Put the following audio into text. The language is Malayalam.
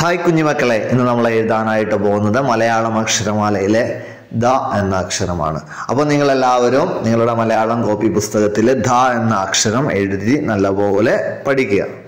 ഹായ് കുഞ്ഞുമക്കളെ, ഇന്ന് നമ്മൾ എഴുതാനായിട്ട് പോകുന്നത് മലയാളം അക്ഷരമാലയിലെ ദ എന്ന അക്ഷരമാണ്. അപ്പോൾ നിങ്ങളെല്ലാവരും നിങ്ങളുടെ മലയാളം കോപ്പി പുസ്തകത്തിൽ ദ എന്ന അക്ഷരം എഴുതി നല്ലപോലെ പഠിക്കുക.